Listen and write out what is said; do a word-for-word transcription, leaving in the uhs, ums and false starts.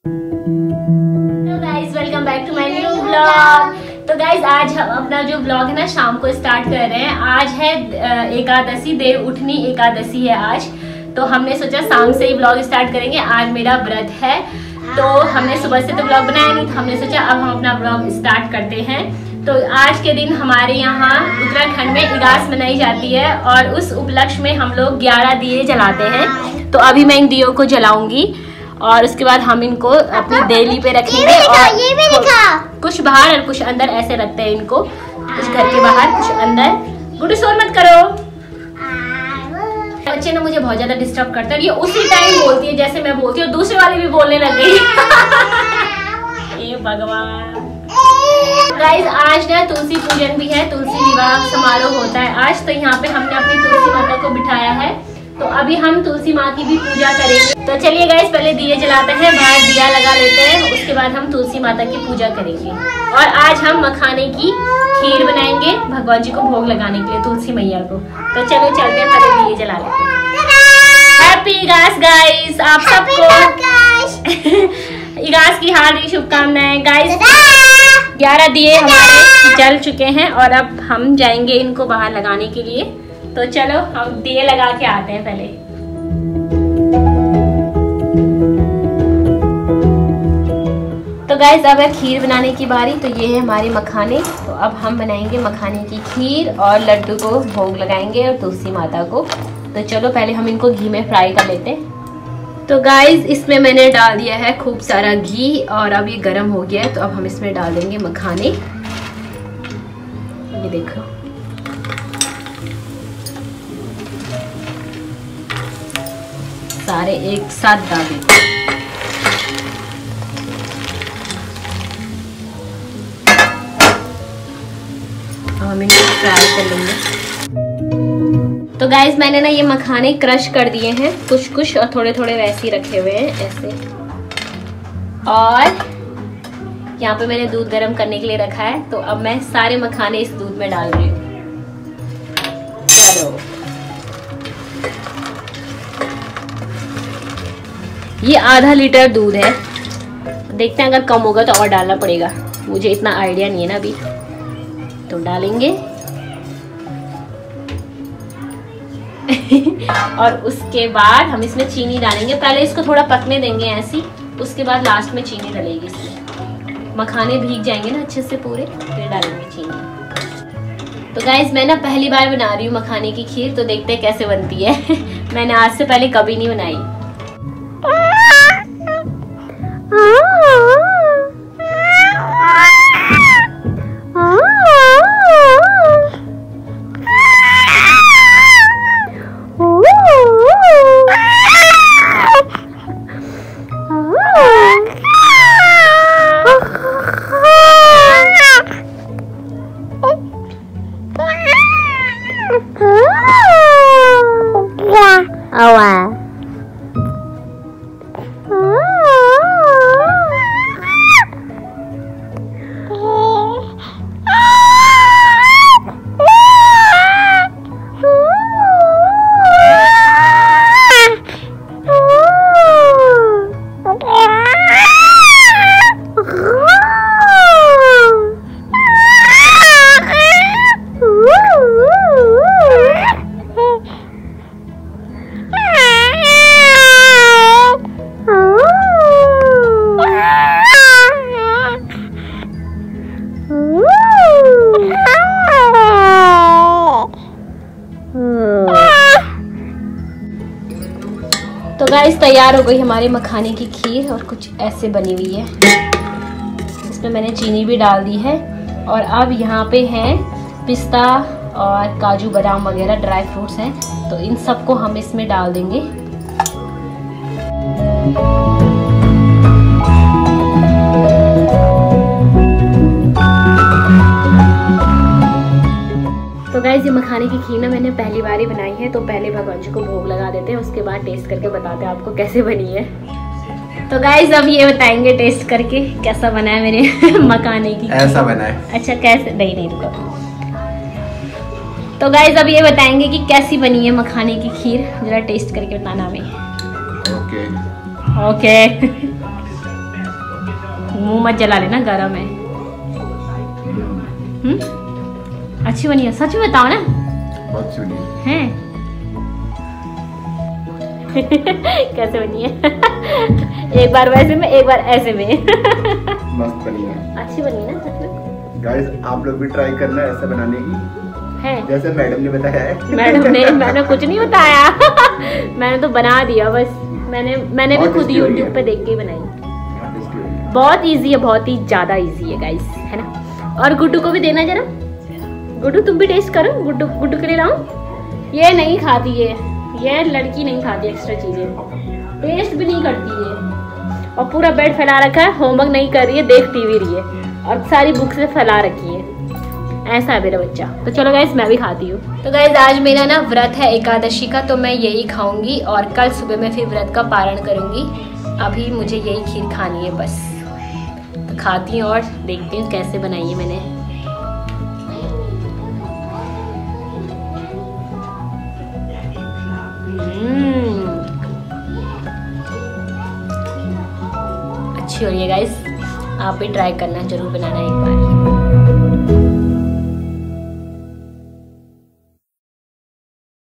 Hello guys, welcome back to my new blog. तो guys आज हम अपना जो ब्लॉग है ना शाम को स्टार्ट कर रहे हैं। आज है एकादशी, देव उठनी एकादशी है आज। तो हमने सोचा शाम से ही ब्लॉग स्टार्ट करेंगे। आज मेरा व्रत है, तो हमने सुबह से तो ब्लॉग बनाया नहीं, तो हमने सोचा अब हम अपना ब्लॉग स्टार्ट करते हैं। तो आज के दिन हमारे यहाँ उत्तराखंड में इगास मनाई जाती है और उस उपलक्ष्य में हम लोग ग्यारह दिए जलाते हैं। तो अभी मैं इन दियों को जलाऊंगी और उसके बाद हम इनको अपनी देली पे रखेंगे। ये भी लिखा, और ये भी लिखा। कुछ बाहर और कुछ अंदर ऐसे रखते हैं इनको, कुछ घर के बाहर कुछ अंदर। गुड्डू शोर मत करो, बच्चे ना मुझे बहुत ज्यादा डिस्टर्ब करता है। ये उसी टाइम बोलती है जैसे मैं बोलती हूँ, दूसरे वाली भी बोलने लग गई। ये भगवान। गाइस आज ना तुलसी पूजन भी है, तुलसी विवाह समारोह होता है आज। तो यहाँ पे हमने अपनी तुलसी माता को बिठाया है, तो अभी हम तुलसी माँ की भी पूजा करेंगे। तो चलिए गाइस पहले दिए जलाते हैं, बाहर दिया लगा लेते हैं, उसके बाद हम तुलसी माता की पूजा करेंगे। और आज हम मखाने की खीर बनाएंगे भगवान जी को भोग लगाने के लिए, तुलसी मैया को। तो चलो चलते हैं, पहले दिए जला लेते हैं। हैप्पी इगास गाइस आप सबको। इगास की हार्दिक शुभकामनाएं गाइस। ग्यारह दिए हमारे जल चुके हैं और अब हम जाएंगे इनको बाहर लगाने के लिए। तो चलो हम दिए लगा के आते हैं पहले। तो गाइस अब है खीर बनाने की बारी। तो ये है हमारे मखाने। तो अब हम बनाएंगे मखाने की खीर और लड्डू को भोग लगाएंगे और तुलसी माता को। तो चलो पहले हम इनको घी में फ्राई कर लेते हैं। तो गाइस इसमें मैंने डाल दिया है खूब सारा घी और अब ये गर्म हो गया है। तो अब हम इसमें डाल देंगे मखाने। ये देखो, सारे एक साथ डाल देते हैं। हम इनको फ्राई कर लेंगे। तो गाइस मैंने ना ये मखाने क्रश कर दिए हैं कुछ कुछ, और थोड़े थोड़े वैसे ही रखे हुए हैं ऐसे। और यहाँ पे मैंने दूध गर्म करने के लिए रखा है। तो अब मैं सारे मखाने इस दूध में डाल रही हूँ। चलो ये आधा लीटर दूध है, देखते हैं अगर कम होगा तो और डालना पड़ेगा, मुझे इतना आइडिया नहीं है ना अभी। तो डालेंगे। और उसके बाद हम इसमें चीनी डालेंगे। पहले इसको थोड़ा पकने देंगे ऐसी, उसके बाद लास्ट में चीनी डलेगी इसमें। मखाने भीग जाएंगे ना अच्छे से पूरे, फिर डालेंगे चीनी। तो गाइस मैं ना पहली बार बना रही हूँ मखाने की खीर, तो देखते हैं कैसे बनती है। मैंने आज से पहले कभी नहीं बनाई। तो गाइस तैयार हो गई हमारी मखाने की खीर और कुछ ऐसे बनी हुई है। इसमें मैंने चीनी भी डाल दी है। और अब यहाँ पे है पिस्ता और काजू बादाम वगैरह ड्राई फ्रूट्स हैं, तो इन सबको हम इसमें डाल देंगे। तो गाइस ये मखाने की खीर ना मैंने पहली बार ही बनाई है, तो पहले भगवान जी को भोग लगा देते हैं, उसके बाद टेस्ट करके बताते हैं आपको कैसे बनी है। तो गाइस अब ये बताएंगे टेस्ट करके कैसा बना है मेरे मखाने की खीर। ऐसा बना है। अच्छा कैसे, नहीं नहीं रुको। तो गाइस अब ये बताएंगे कि कैसी बनी है मखाने की खीर, जरा टेस्ट करके बताना हमें। ओके ओके मुंह मत जला लेना, गरम है। हम्म, अच्छी बनी है, सच में बताओ ना। बहुत अच्छी बनी है। कैसे बनी है? एक बार वैसे में, एक बार ऐसे में। मस्त बनी है, अच्छी बनी है ना सच में। गाइस आप लोग भी ट्राई करना ऐसा बनाने की है, जैसे मैडम ने बताया है। मैडम ने मैंने कुछ नहीं बताया। मैंने तो बना दिया बस। मैंने मैंने भी खुद यूट्यूब पे देख के ही बनाई। बहुत इजी है, बहुत ही ज्यादा इजी है गाइस, है ना। और गुड्डू को भी देना जरा। गुड्डू तुम भी टेस्ट करो। गुड्डू गुड्डू के लिए लाऊं? ये नहीं खाती है, ये लड़की नहीं खाती एक्स्ट्रा चीजें, टेस्ट भी नहीं करती है। और पूरा बेड फैला रखा है, होमवर्क नहीं कर रही है, देख टीवी रही है और सारी बुक से फैला रखी है। ऐसा है मेरा बच्चा। तो चलो गाइस मैं भी खाती हूँ। तो गाइस आज मेरा ना व्रत है एकादशी का, तो मैं यही खाऊंगी और कल सुबह मैं फिर व्रत का पारण करूंगी। अभी मुझे यही खीर खानी है बस। तो खाती हूँ और देखती हूँ कैसे बनाई है मैंने। अच्छी हो रही है गाइस, आप भी ट्राई करना, जरूर बनाना एक बार।